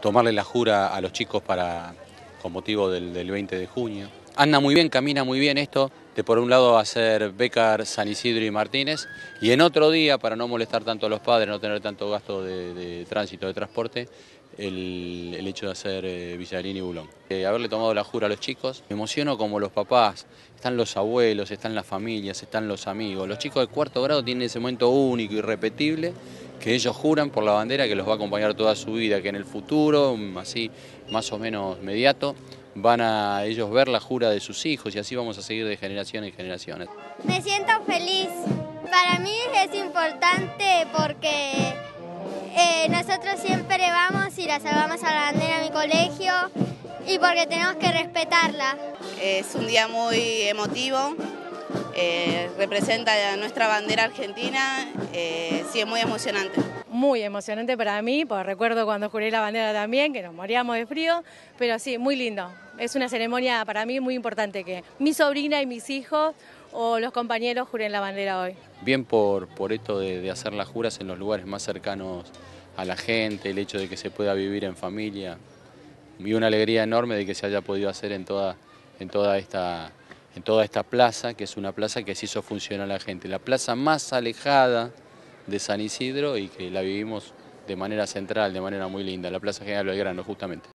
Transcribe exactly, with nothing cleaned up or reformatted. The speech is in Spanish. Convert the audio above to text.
tomarle la jura a los chicos para, con motivo del, del veinte de junio. Anda muy bien, camina muy bien esto, de por un lado hacer Bécar, San Isidro y Martínez, y en otro día, para no molestar tanto a los padres, no tener tanto gasto de, de tránsito, de transporte, el, el hecho de hacer eh, Villarín y Bulón. Eh, haberle tomado la jura a los chicos, me emociono como los papás, están los abuelos, están las familias, están los amigos. Los chicos de cuarto grado tienen ese momento único, irrepetible, que ellos juran por la bandera que los va a acompañar toda su vida, que en el futuro, así más o menos inmediato, van a ellos ver la jura de sus hijos y así vamos a seguir de generación en generaciones. Me siento feliz. Para mí es importante porque eh, nosotros siempre vamos y la salvamos a la bandera en mi colegio y porque tenemos que respetarla. Es un día muy emotivo, eh, representa nuestra bandera argentina, eh, sí, es muy emocionante. Muy emocionante para mí, porque recuerdo cuando juré la bandera también, que nos moríamos de frío, pero sí, muy lindo. Es una ceremonia para mí muy importante que mi sobrina y mis hijos o los compañeros juren la bandera hoy. Bien por, por esto de, de hacer las juras en los lugares más cercanos a la gente, el hecho de que se pueda vivir en familia, y una alegría enorme de que se haya podido hacer en toda, en toda esta, en toda esta plaza, que es una plaza que se hizo funcionar a la gente, la plaza más alejada de San Isidro y que la vivimos de manera central, de manera muy linda, la Plaza General Belgrano justamente.